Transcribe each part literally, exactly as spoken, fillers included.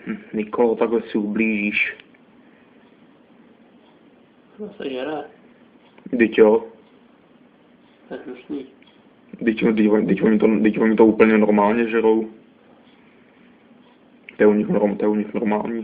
Nikolo, takhle si ublížíš. No se žere. Vždyť jo. To je hnusný. Vždyť, vždyť, vždyť, oni to, vždyť oni to úplně normálně žerou. To je u nich, norm, to je u nich normální.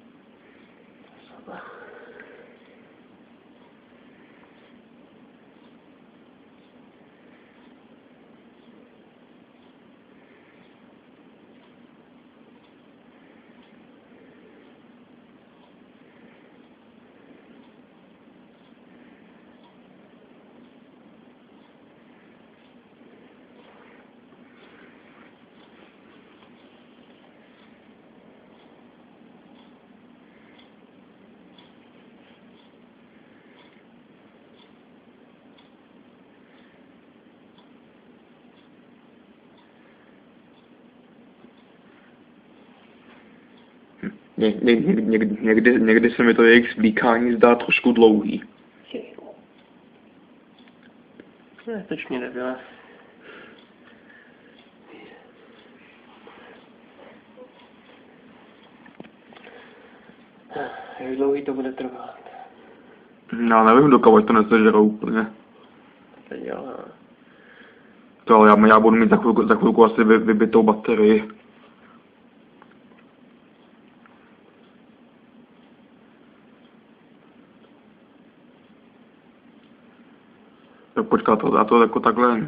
Ně, ně, ně, někdy, někdy se mi to jejich svlíkání zdá trošku dlouhý. Ne, toč mě nebyla. Jak dlouhý to bude trvat? Já nevím, dokud to nesežerou úplně. To dělá. To ale já, já budu mít za chvilku, za chvilku asi vy, vybitou baterii. Tak počkat, to, já to jako takhle...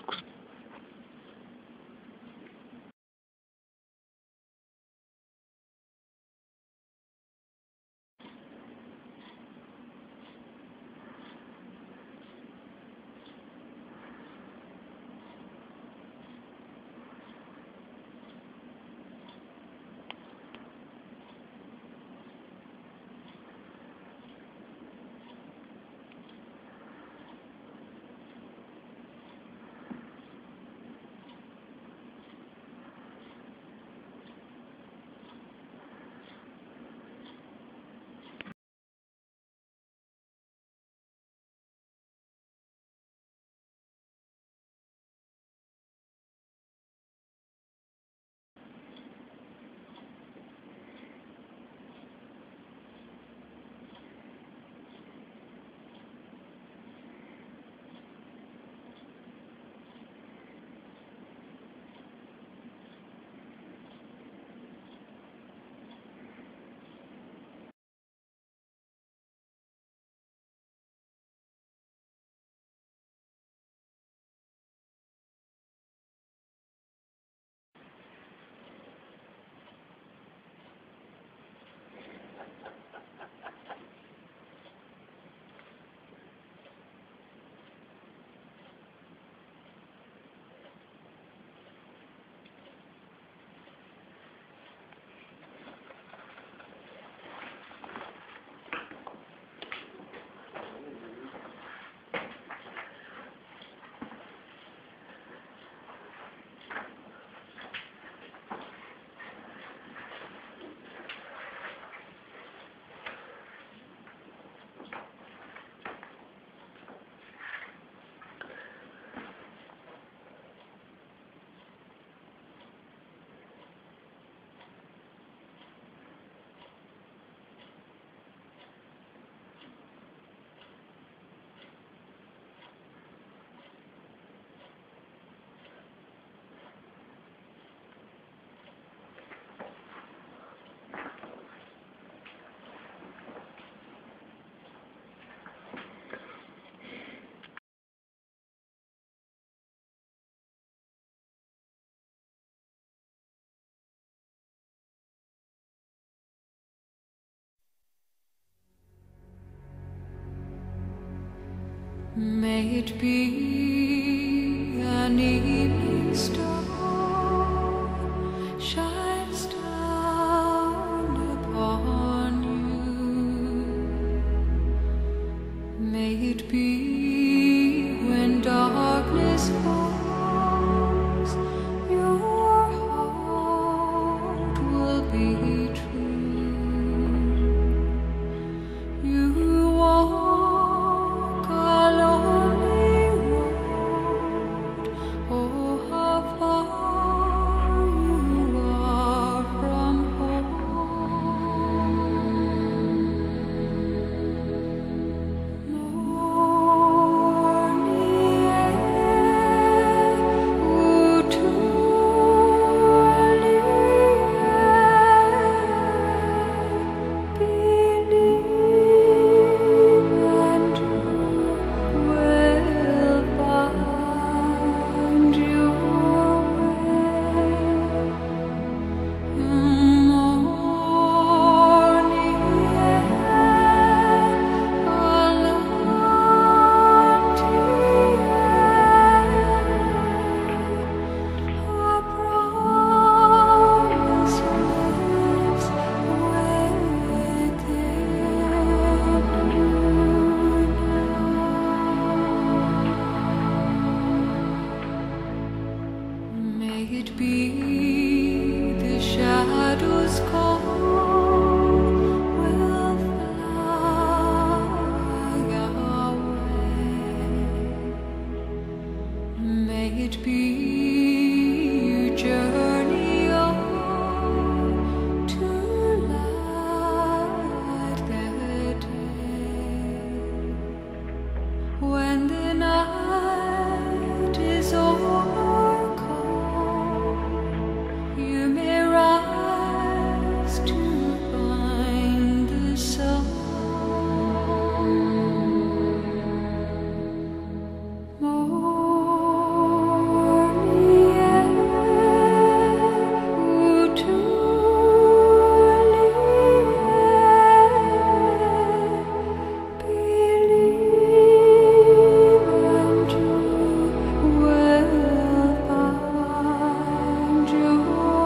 May it be an evening star shines down upon you. May it be when darkness falls, your heart will be true. You walk a lonely road, oh how far you are from home. May it be the shadows call will fly away. May it be you journey on to light the day. When the night is over, you may rise to find the sun. Morning air, believe and you will find your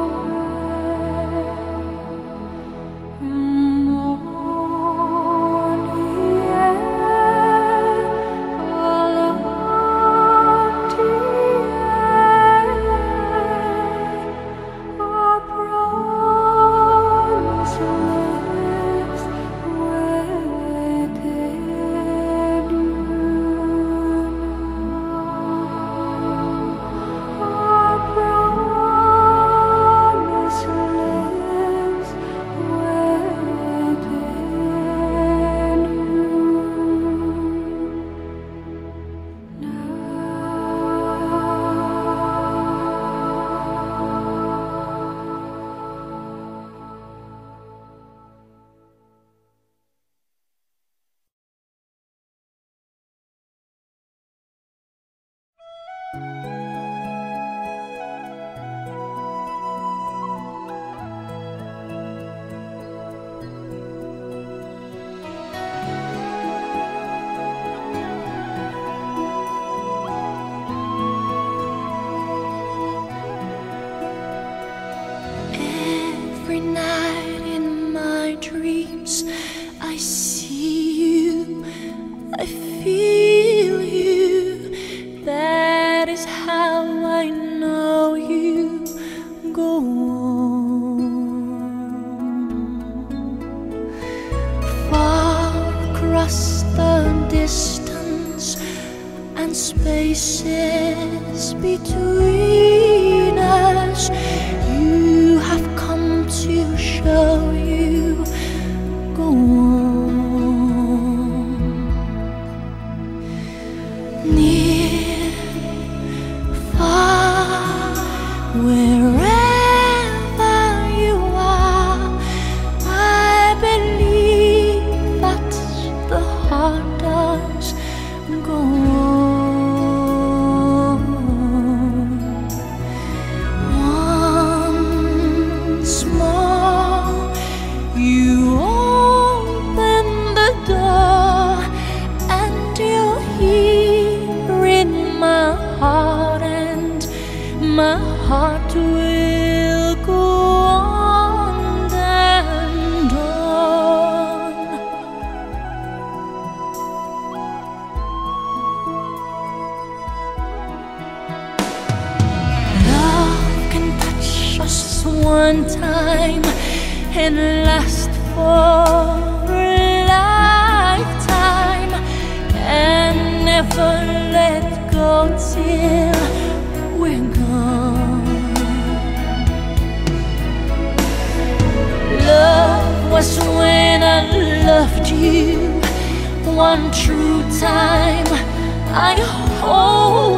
every night in my dreams I see you, I feel you. That is how I know you. Go on. Far across the distance and spaces between us, you have come to show you. Go on. Near, far, wherever you are, I believe that the heart does. Go on. Once more, you open the door, and you're here in my heart, and my heart will go on and on. Love can touch us one time and last for a lifetime, and never let go till we're gone. Love was when I loved you one true time. I hold